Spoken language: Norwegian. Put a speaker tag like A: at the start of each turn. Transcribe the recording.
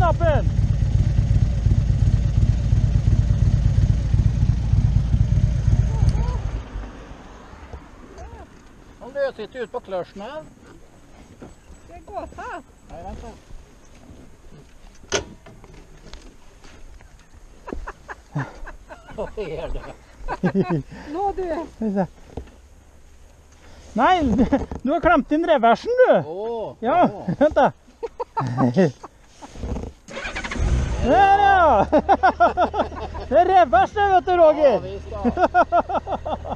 A: knappen! Han løser ikke ut på kløsjen her.
B: Det går her.
A: Nei, vent da. Hva er det?
B: Nå du.
A: Nei, du har klemt inn reversen, du. Ja, vent da. Der, ja. Det er revers, det, vet du, Roger.
C: Ja, visst da.